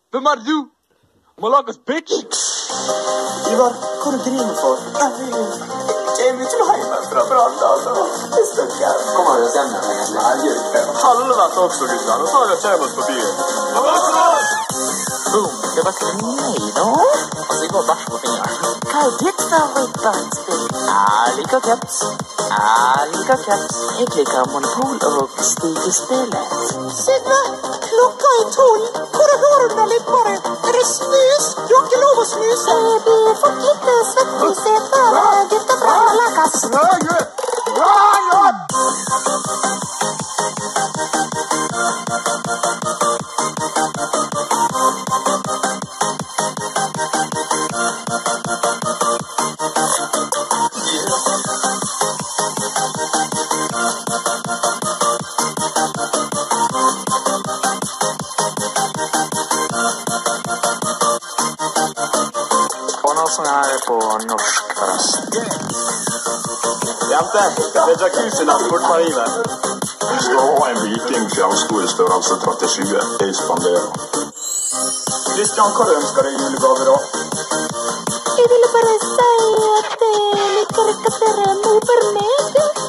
Hvem er du? Malakas bitch? Ivar, hva du griner for? Jeg vil ikke hjemme fra Branda, altså. Jeg støkker. Kommer du oss hjem igjen, egentlig? Nei, jeg gjør ikke det. Helvete også, gutta. Nå tar jeg kjemmes på byen. Boom, det var ikke meg da. Altså, jeg går bæsj på fingeren. Hva er ditt favorittbarnspill? Jeg liker caps. Jeg liker Monopol og stigespillet. Sigve, klokka er 12. Hvor er hårene litt bare? Er det snus? Du har ikke lov å snuse. Jeg blir fort litt svett i setet. Gutta fra Malakas. Og noe sånn her på norsk, forresten. Jente, det er jacuzzi-natt bort marine. Vi skal ha en viking fjernsko i størrelse 37. Jeg spanderer. Kristian, hva du ønsker deg i julegave da? Jeg ville bare si at jeg liker ikke at dere er noe for meg.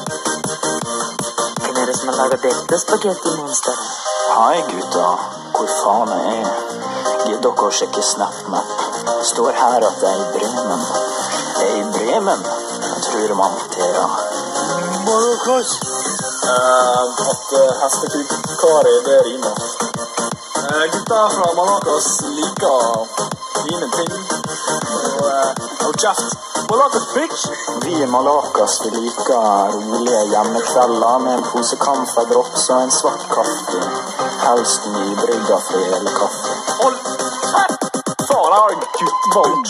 Hvem er det som har laget dette spagetti-monsteret? Hei gutta, hvor faen er jeg? Gidd dere å sjekke SnapMap. Det står her at jeg er i Bremen. Jeg er i Bremen. Jeg tror man Tera. Malakas. At hestekukari, det rimer. Gutta fra Malakas liker mine ting. Og kjeft. Malakas bitch. Vi i Malakas, vi liker rolige hjemmekvelder med en pose kamferdrops og en svart kaffe. Helst nybrygga hele kaffe. Hold kjeft! Faen, jeg har en guttvold.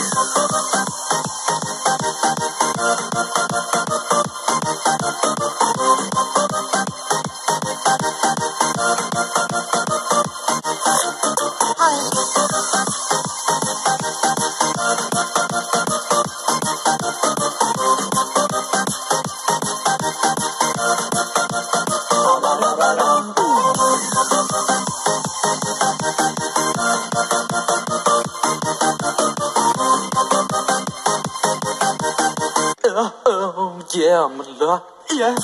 Oh, yeah, Malak. Yeah.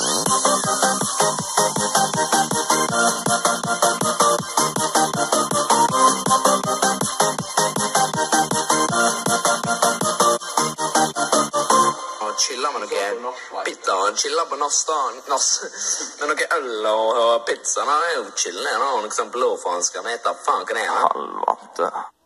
Chilla med noe pizza og chilla på nass med noe øl og pizza. Nei, det er jo chillende. Noe sånn blåfaensk. Vet da faen hva det er. Halvvante.